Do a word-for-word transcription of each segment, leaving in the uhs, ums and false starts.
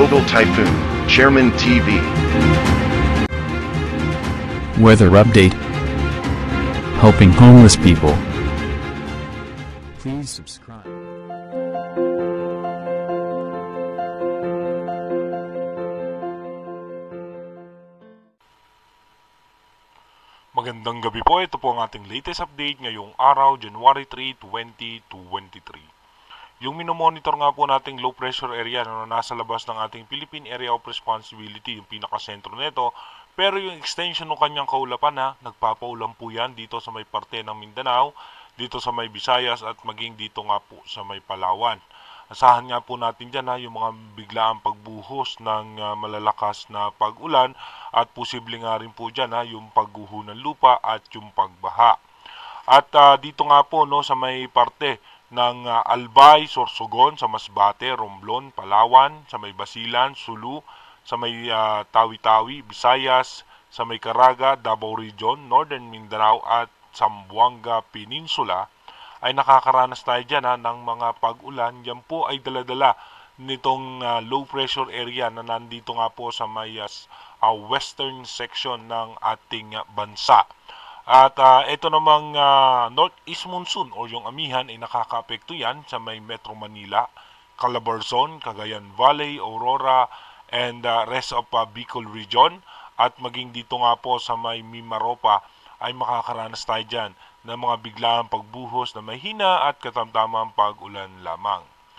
Global Typhoon, Chairman T V. Weather update. Helping homeless people. Please subscribe. Magandang gabi po, ito po ang ating latest update ngayong araw, January third, twenty twenty-three. Yung minomonitor nga po nating low pressure area na nasa labas ng ating Philippine Area of Responsibility, yung pinakasentro nito, pero yung extension ng kanyang kaulapan na nagpapaulan po yan dito sa may parte ng Mindanao, dito sa may Visayas at maging dito nga po sa may Palawan. Asahan nga po natin dyan ha, yung mga biglaang pagbuhos ng uh, malalakas na pag-ulan at posible nga rin po dyan ha, yung pagguho ng lupa at yung pagbaha. At uh, dito nga po no, sa may parte ng uh, Albay, Sorsogon, sa Masbate, Romblon, Palawan, sa may Basilan, Sulu, sa may uh, Tawi-Tawi, Visayas, sa may Caraga, Davao Region, Northern Mindanao at Zamboanga Peninsula, ay nakakaranas tayo dyan ha, ng mga pag-ulan. Yan po ay daladala nitong uh, low pressure area na nandito nga po sa may uh, western section ng ating uh, bansa. At uh, ito namang uh, Northeast Monsoon o yung amihan ay nakaka-apekto yan sa may Metro Manila, Calabarzon, Cagayan Valley, Aurora, and uh, rest of uh, Bicol Region. At maging dito nga po sa may Mimaropa ay makakaranas tayo dyan ng mga biglaang pagbuhos na mahina at katamtamang pag-ulan lamang.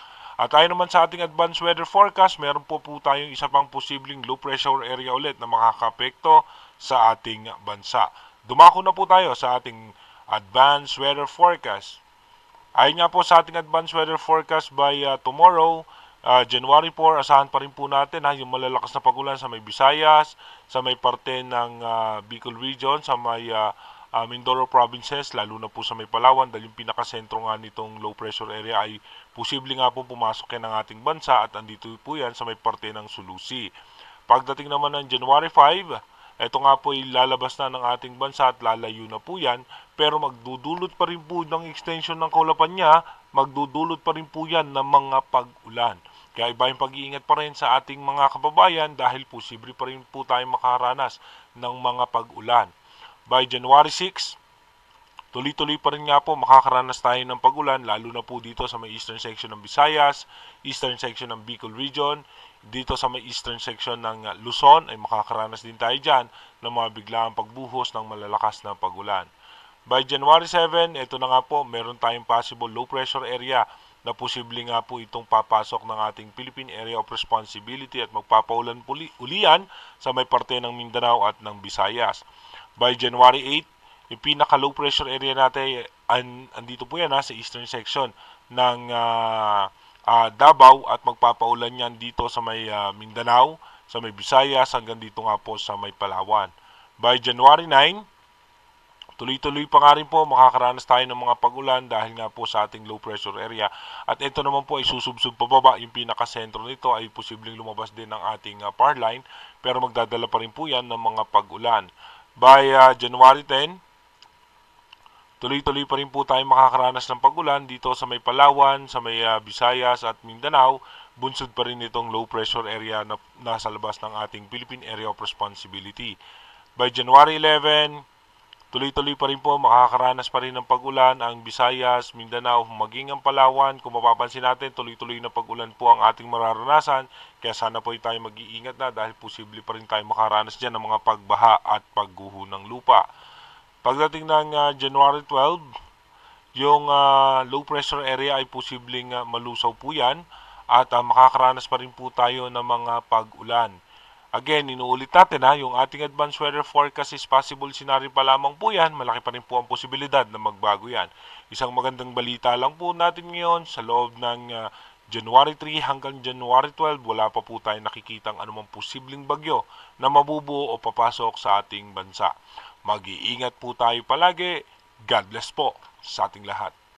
At ayon naman sa ating advanced weather forecast, meron po po tayong isa pang posibleng low pressure area ulit na makakapekto sa ating bansa. Dumako na po tayo sa ating advanced weather forecast. Ayon nga po sa ating advanced weather forecast by uh, tomorrow, uh, January fourth, asahan pa rin po natin ha, yung malalakas na pag-ulan sa may Visayas, sa may parte ng uh, Bicol Region, sa may uh, Uh, Mindoro provinces, lalo na po sa may Palawan dahil yung pinakasentro nga nitong low pressure area ay posible nga po pumasok yan ng ating bansa at andito po yan sa may parte ng Sulusi. Pagdating naman ng January fifth, ito nga po ay lalabas na ng ating bansa at lalayo na po yan, pero magdudulot pa rin po ng extension ng kaulapan niya, magdudulot pa rin po yan ng mga pag-ulan. Kaya iba yung pag-iingat pa rin sa ating mga kababayan dahil posible pa rin po tayong makaranas ng mga pag-ulan. By January sixth, tuloy-tuloy pa rin nga po makakaranas tayo ng pag-ulan lalo na po dito sa may eastern section ng Visayas, eastern section ng Bicol Region, dito sa may eastern section ng Luzon ay makakaranas din tayo dyan ng mga biglaang pagbuhos ng malalakas na pag-ulan. By January seventh, ito na nga po, meron tayong possible low pressure area na posible nga po itong papasok ng ating Philippine Area of Responsibility at magpapaulan ulian sa may parte ng Mindanao at ng Visayas. By January eighth, yung pinaka-low pressure area natin, an, andito po yan ha, sa eastern section ng uh, uh, Davao at magpapaulan yan dito sa may uh, Mindanao, sa may Visayas, hanggang dito nga po sa may Palawan. By January ninth, tuloy-tuloy pa nga rin po, makakaranas tayo ng mga pag-ulan dahil nga po sa ating low pressure area. At ito naman po ay susubsub pababa, yung pinaka-sentro nito ay posibleng lumabas din ng ating uh, power line, pero magdadala pa rin po yan ng mga pag-ulan. By uh, January tenth, tuloy-tuloy pa rin po tayo makakaranas ng pag-ulan dito sa may Palawan, sa may uh, Visayas at Mindanao. Bunsod pa rin itong low pressure area na nasa labas ng ating Philippine Area of Responsibility. By January eleventh, tuloy-tuloy pa rin po makakaranas pa rin ng pag-ulan ang Visayas, Mindanao, maging ang Palawan. Kung mapapansin natin, tuloy-tuloy na pag-ulan po ang ating mararanasan. Kaya sana po tayo mag-iingat na dahil posible pa rin tayo makaranas dyan ng mga pagbaha at pagguho ng lupa. Pagdating ng uh, January twelfth, yung uh, low pressure area ay posibleng uh, malusaw po yan at uh, makakaranas pa rin po tayo ng mga pag-ulan. Again, inuulit natin ha, yung ating advanced weather forecast is possible scenario pa lamang po yan. Malaki pa rin po ang posibilidad na magbago yan. Isang magandang balita lang po natin ngayon sa loob ng uh, January third hanggang January twelfth, wala pa po tayong nakikitang anumang posibleng bagyo na mabubuo o papasok sa ating bansa. Mag-iingat po tayo palagi. God bless po sa ating lahat.